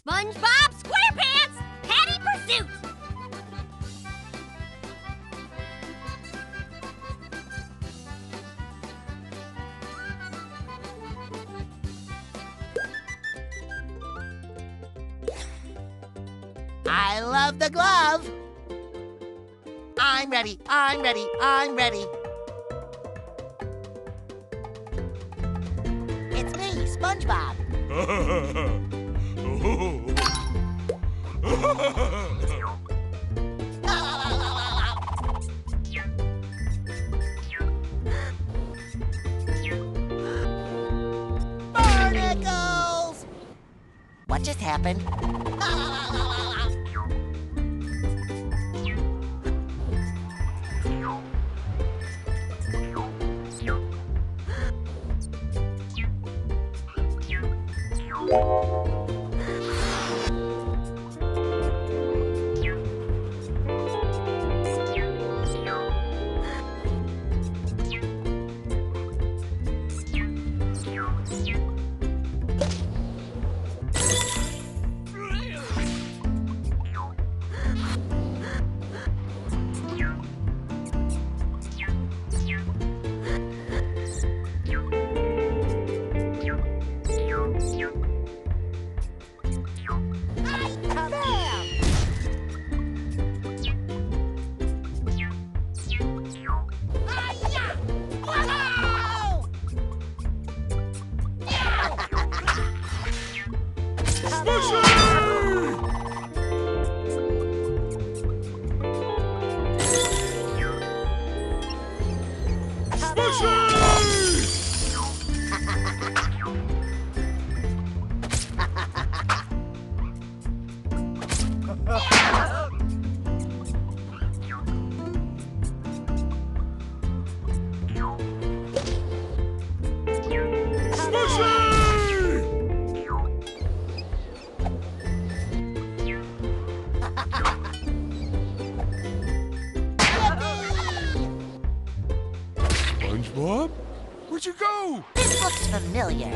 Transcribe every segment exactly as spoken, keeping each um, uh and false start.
SpongeBob SquarePants, Patty Pursuit! I love the glove. I'm ready, I'm ready, I'm ready. It's me, SpongeBob. Barnacles! What just happened? SpongeBob? Where'd you go? This looks familiar.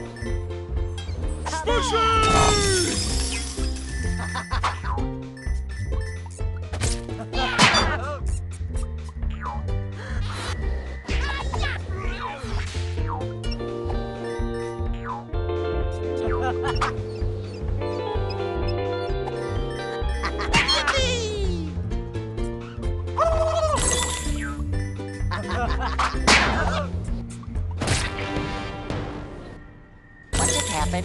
What just happened?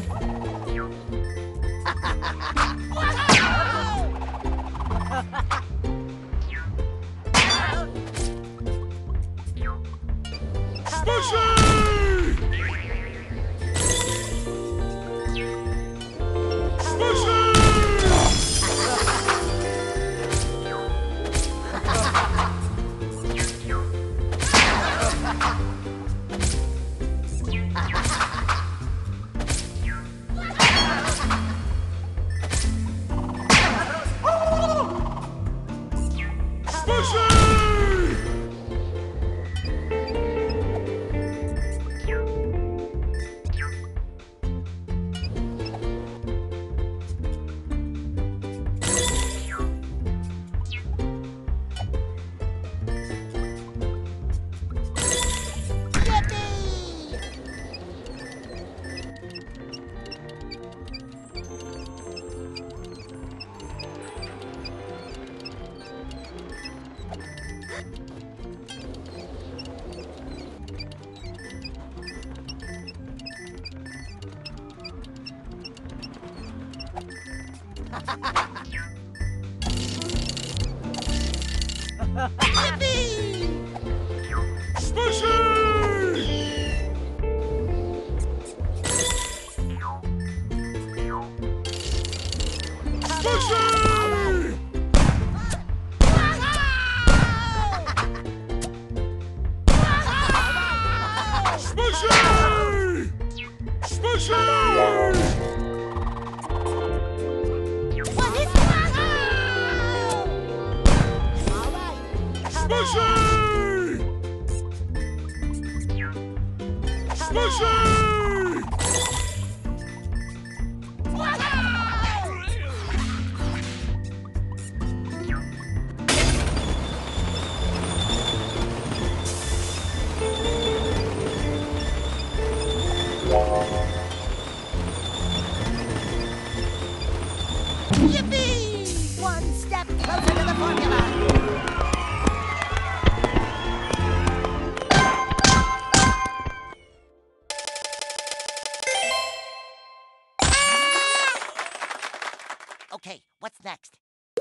next?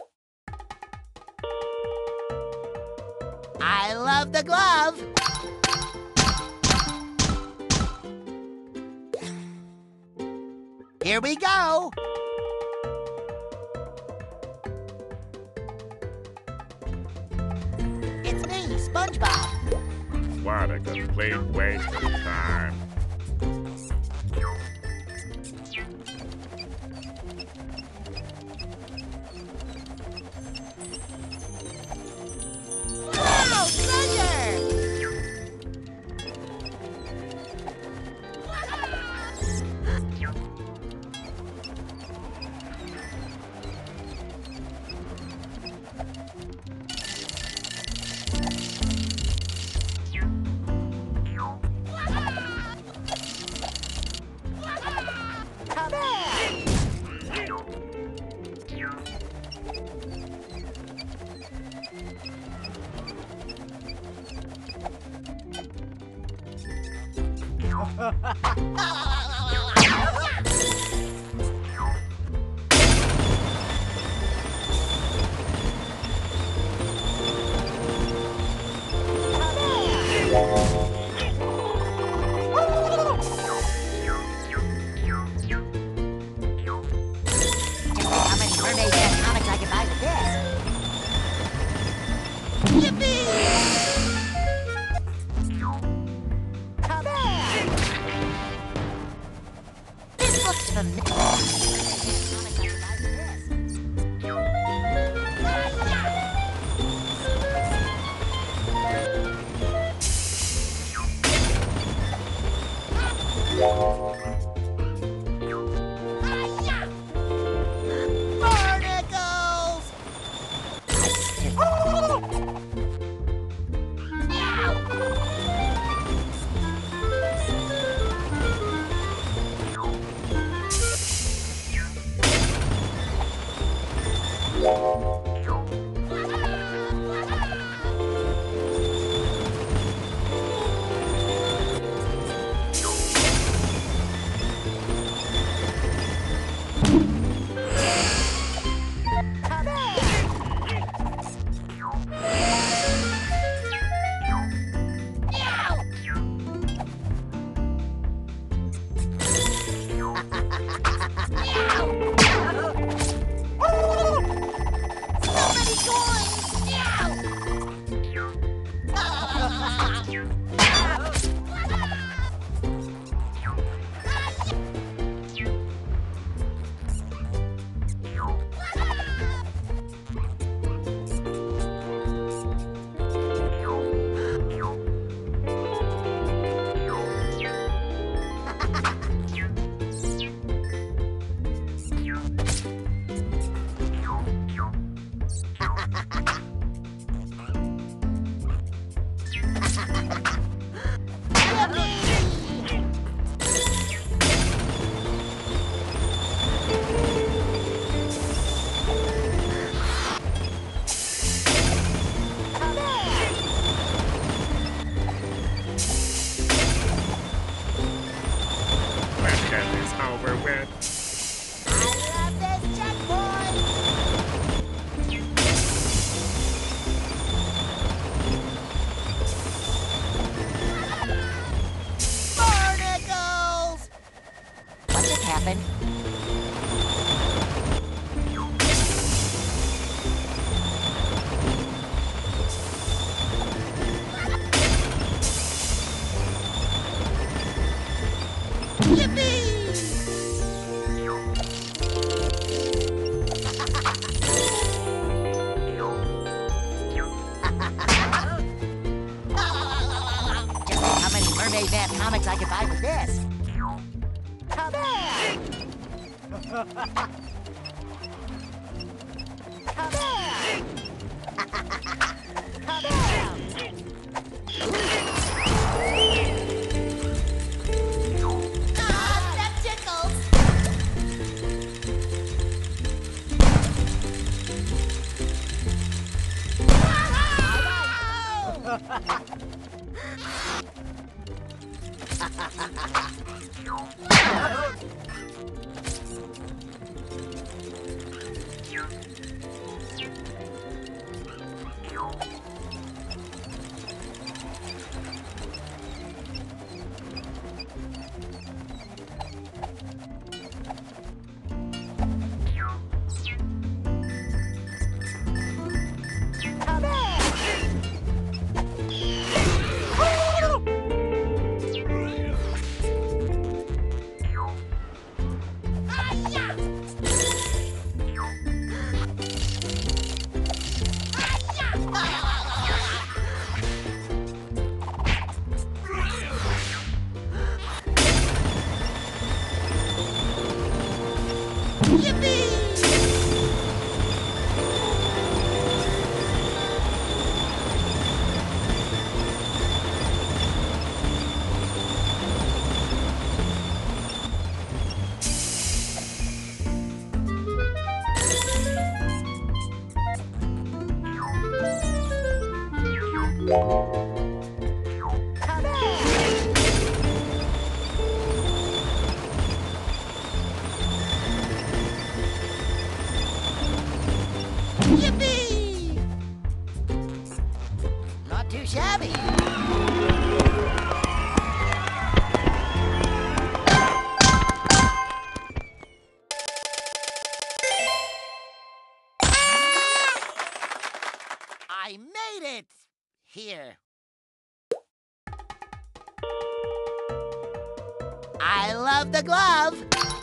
I love the glove. Here we go. It's me, SpongeBob. What a complete waste of time. Wow, treasure! Come here! How many mermaid and comics I can buy with this? Yippee! Come here! This looks familiar. Comics I can buy with this. Barnacles! Come here! So many coins! Let's get this over with. I love this checkpoint! Barnacles! What just happened? Yippee! Just how many Mermaid Man comics I could buy with this? Come here! Come here! Come here! Ah, that tickles! Yippee! Not too shabby. I made it! Here. I love the glove.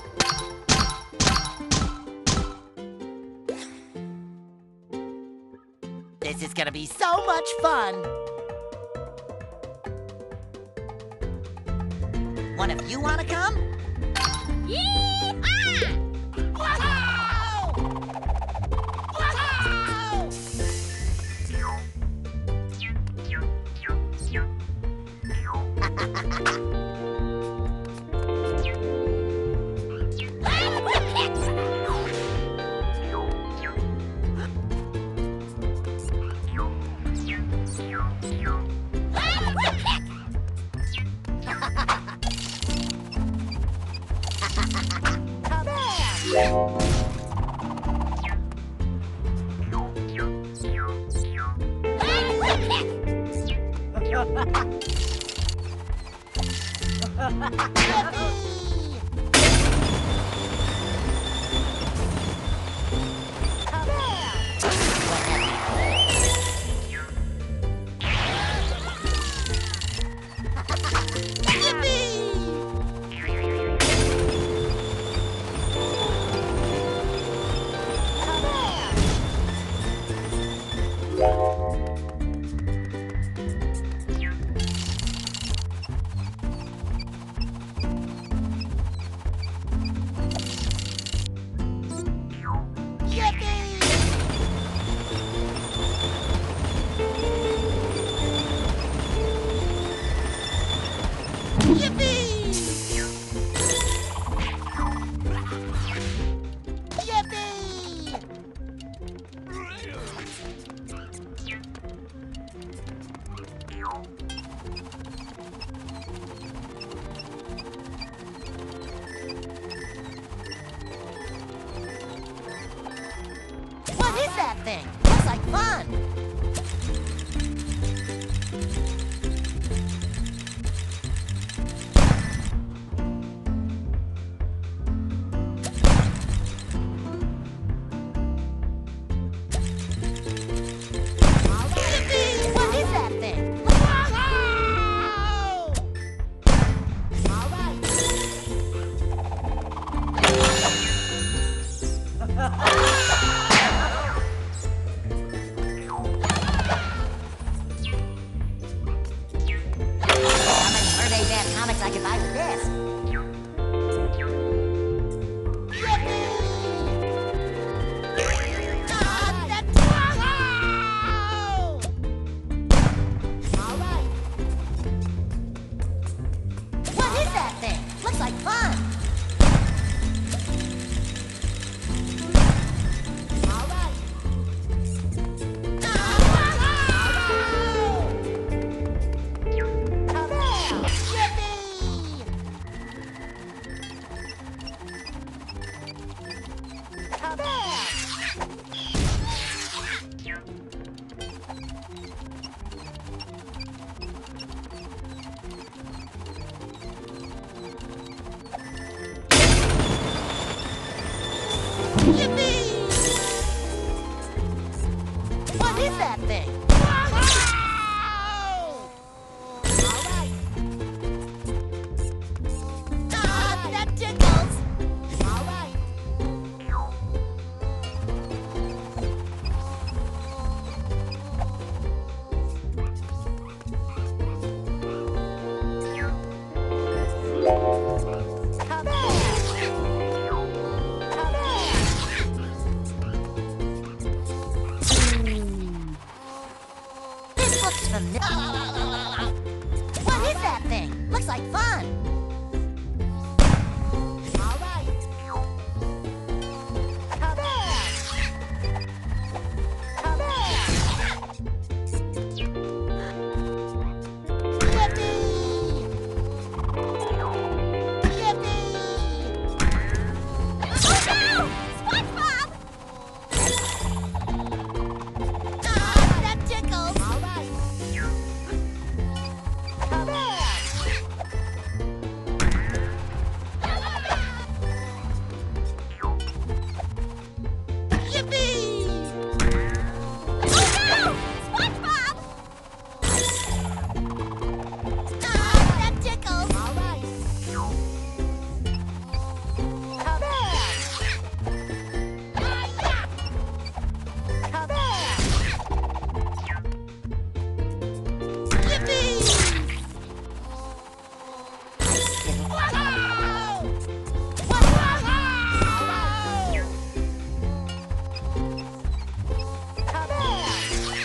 This is gonna be so much fun. One of you wanna come? Yee-haw! Whoa! Whoa! What is that thing? Looks like fun. Yippee! What is that thing? Whoa! All right. Comics I could buy with this. Ah, that's all right. What is that thing? Looks like fun. All right. Come on. Come on! Looks like fun. All right. Come back. Come back. Yippee! Yippee! Oh no! SpongeBob! Ah, that tickles. All right. Come back. Yippee! Oh no! SpongeBob! Ah, that tickles. All right. Come back. Come back. Yippee! Whoa! Whoa! Come back.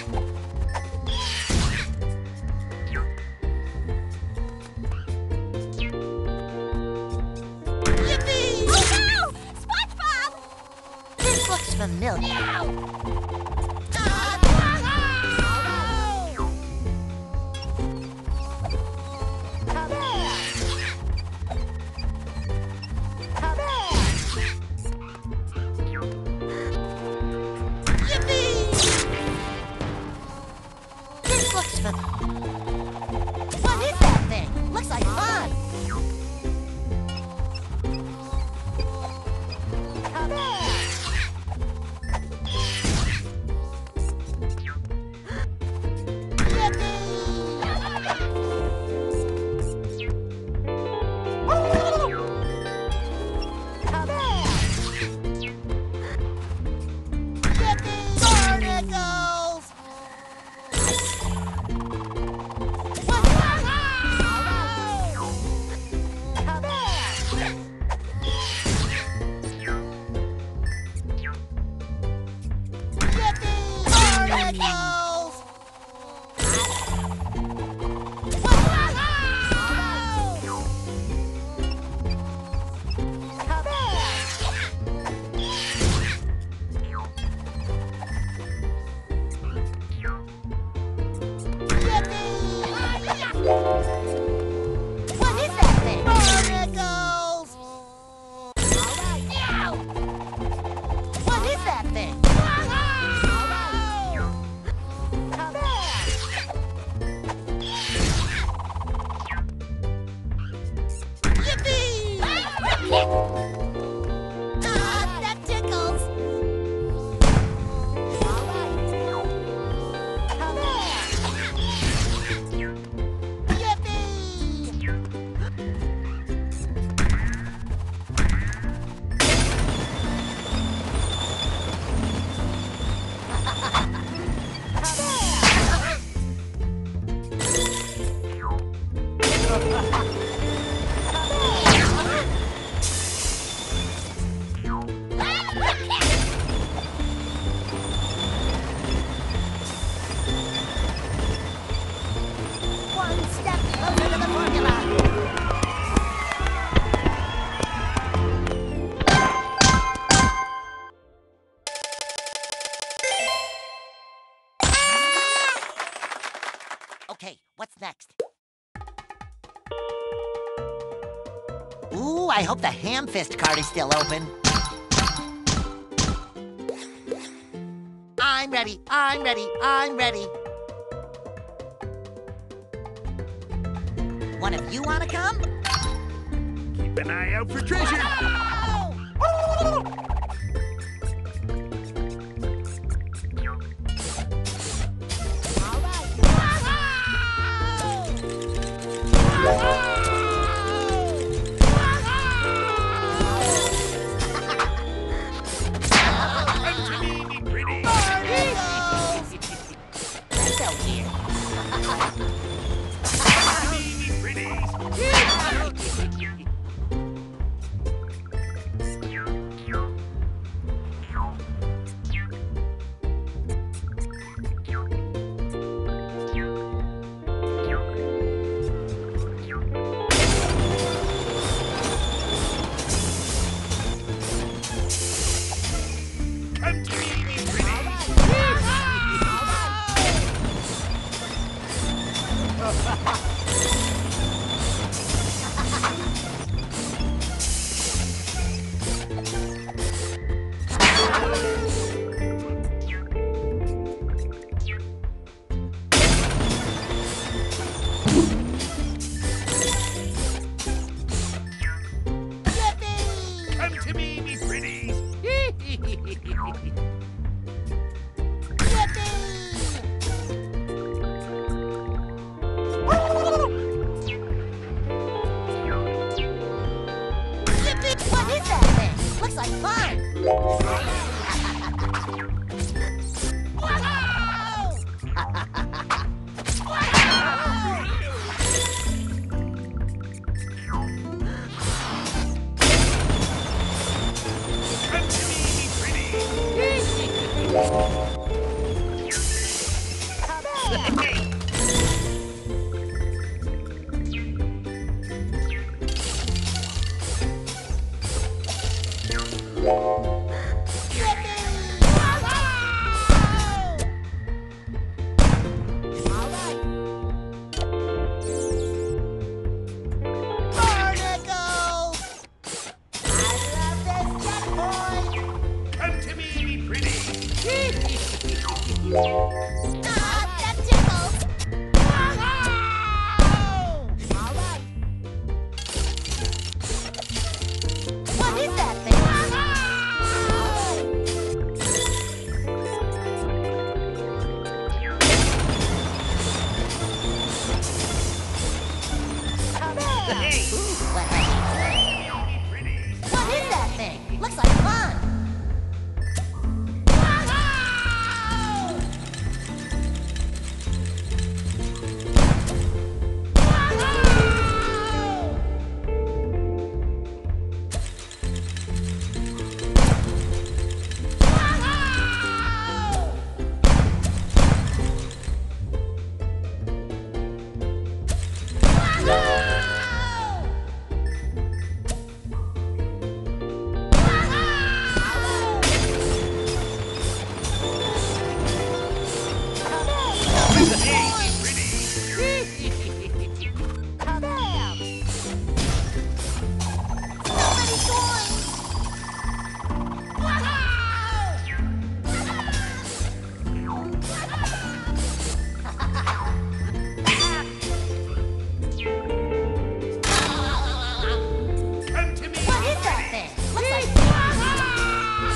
Yippee! Oh no! SpongeBob! This looks familiar. No! Ah, Come back. Come back. Yippee! This looks familiar. What is that thing? Looks like fun. Come back. Come back. Yippee! Barnacles! Come back. Yippee! Barnacles! Come back. Yippee! What is that thing? Barnacles! All right. What is that thing? All right. Come back. Yippee! Ah, that tickles. All right. Come back. Yippee! One step closer to the formula. Okay, what's next? Ooh, I hope the ham fist card is still open. I'm ready, I'm ready, I'm ready. One of you wanna come? Keep an eye out for treasure. All right. Teeny pretty. Barnacles! That's so weird. Teeny pretties. Looks like fun. Come to me, pretty. Barnacles! I love this checkpoint! Come to me, pretty. Ah, that tickles. All right. What is that thing? Hey, Ooh, what happened? pretty. What is that thing? Looks like fun. Hey, pretty. Come to me, What is that pretty. thing? Looks like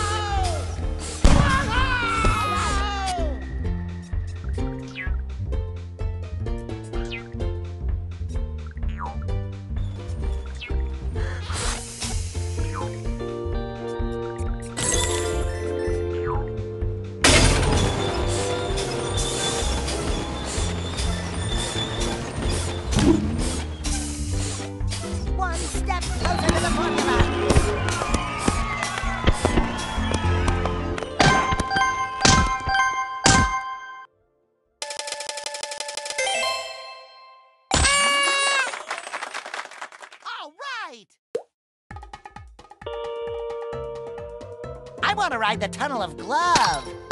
one step closer to the formula. All right! I want to ride the Tunnel of Glove.